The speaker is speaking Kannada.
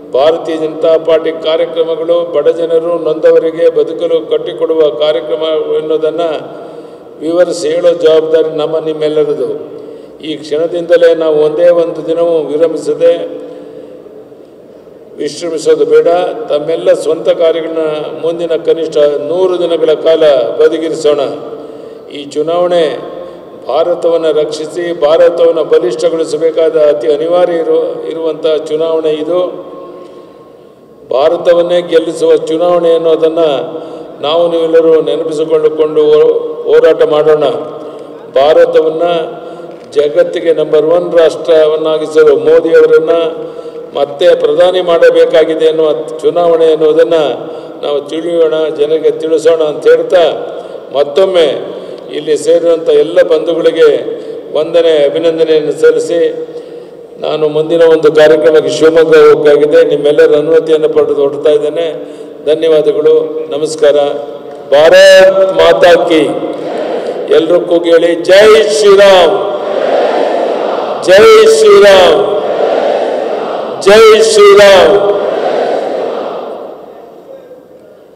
ಭಾರತೀಯ ಜನತಾ ಪಾರ್ಟಿ ಕಾರ್ಯಕ್ರಮಗಳು ಬಡಜನರು ನೊಂದವರಿಗೆ ಬದುಕಲು ಕಟ್ಟಿಕೊಡುವ ಕಾರ್ಯಕ್ರಮ ಎನ್ನುವುದನ್ನು ವಿವರಿಸಿ ಹೇಳೋ ಜವಾಬ್ದಾರಿ ನಿಮ್ಮೆಲ್ಲರದು. ಈ ಕ್ಷಣದಿಂದಲೇ ನಾವು ಒಂದೇ ಒಂದು ದಿನವೂ ವಿಶ್ರಮಿಸೋದು ಬೇಡ. ತಮ್ಮೆಲ್ಲ ಸ್ವಂತ ಕಾರ್ಯಗಳನ್ನ ಮುಂದಿನ ಕನಿಷ್ಠ 100 ದಿನಗಳ ಕಾಲ ಬದಿಗಿರಿಸೋಣ. ಈ ಚುನಾವಣೆ ಭಾರತವನ್ನು ರಕ್ಷಿಸಿ ಭಾರತವನ್ನು ಬಲಿಷ್ಠಗೊಳಿಸಬೇಕಾದ ಅತಿ ಅನಿವಾರ್ಯ ಇರುವಂಥ ಚುನಾವಣೆ ಇದು. ಭಾರತವನ್ನೇ ಗೆಲ್ಲಿಸುವ ಚುನಾವಣೆ ಅನ್ನೋದನ್ನು ನಾವು ನೀವೆಲ್ಲರೂ ನೆನಪಿಸಿಕೊಳ್ಳುಕೊಂಡು ಹೋರಾಟ ಮಾಡೋಣ. ಭಾರತವನ್ನು ಜಗತ್ತಿಗೆ ನಂಬರ್ 1 ರಾಷ್ಟ್ರವನ್ನಾಗಿಸಲು ಮೋದಿಯವರನ್ನು ಮತ್ತೆ ಪ್ರಧಾನಿ ಮಾಡಬೇಕಾಗಿದೆ ಎನ್ನುವ ಚುನಾವಣೆ ಎನ್ನುವುದನ್ನು ನಾವು ತಿಳಿಯೋಣ, ಜನರಿಗೆ ತಿಳಿಸೋಣ ಅಂತ ಹೇಳ್ತಾ ಮತ್ತೊಮ್ಮೆ ಇಲ್ಲಿ ಸೇರಿರುವಂಥ ಎಲ್ಲ ಬಂಧುಗಳಿಗೆ ವಂದನೆ ಅಭಿನಂದನೆಯನ್ನು ಸಲ್ಲಿಸಿ ನಾನು ಮುಂದಿನ ಒಂದು ಕಾರ್ಯಕ್ರಮಕ್ಕೆ ಶಿವಮೊಗ್ಗ ಹೋಗಬೇಕಾಗಿದೆ. ನಿಮ್ಮೆಲ್ಲರ ಅನುಮತಿಯನ್ನು ಪಡೆದು ಹೊರಡ್ತಾ ಇದ್ದೇನೆ. ಧನ್ಯವಾದಗಳು, ನಮಸ್ಕಾರ. ಭಾರತ್ ಮಾತಾ ಕಿ. ಎಲ್ಲರೂ ಕೂಗಿ ಹೇಳಿ, ಜೈ ಶ್ರೀರಾಮ್, ಜೈ ಶ್ರೀರಾಮ್, ಜೈ ಶ್ರೀರಾಮ್.